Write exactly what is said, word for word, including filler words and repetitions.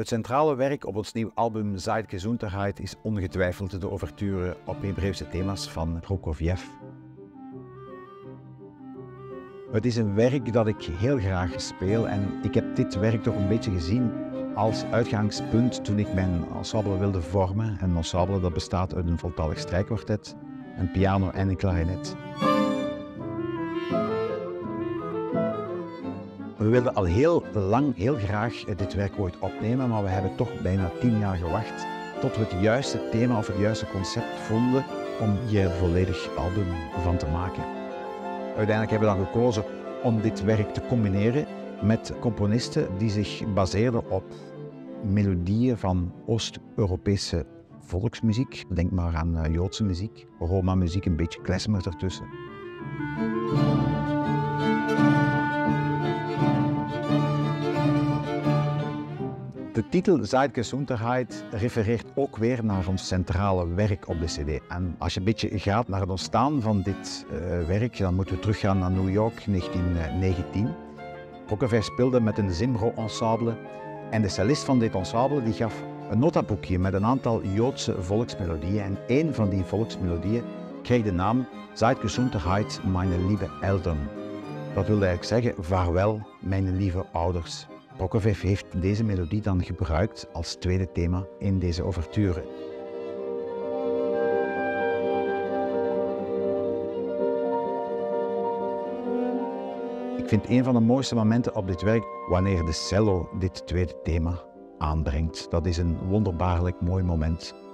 Het centrale werk op ons nieuw album Zeitgesundheit is ongetwijfeld de ouverture op Hebreeuwse thema's van Prokofjev. Het is een werk dat ik heel graag speel en ik heb dit werk toch een beetje gezien als uitgangspunt toen ik mijn ensemble wilde vormen. Een ensemble dat bestaat uit een voltallig strijkkwartet, een piano en een klarinet. We wilden al heel lang, heel graag dit werk ooit opnemen, maar we hebben toch bijna tien jaar gewacht tot we het juiste thema of het juiste concept vonden om hier een volledig album van te maken. Uiteindelijk hebben we dan gekozen om dit werk te combineren met componisten die zich baseerden op melodieën van Oost-Europese volksmuziek. Denk maar aan uh, Joodse muziek, Roma-muziek, een beetje klezmer ertussen. De titel Zeitgesundheit refereert ook weer naar ons centrale werk op de cd. En als je een beetje gaat naar het ontstaan van dit uh, werk, dan moeten we teruggaan naar New York negentien negentien. Prokofjev speelde met een Zimbro-ensemble en de cellist van dit ensemble die gaf een notaboekje met een aantal Joodse volksmelodieën. En één van die volksmelodieën kreeg de naam Zeitgesundheit, meine liebe Eltern. Dat wilde eigenlijk zeggen, vaarwel, mijn lieve ouders. Prokofjev heeft deze melodie dan gebruikt als tweede thema in deze ouverture. Ik vind een van de mooiste momenten op dit werk wanneer de cello dit tweede thema aanbrengt. Dat is een wonderbaarlijk mooi moment.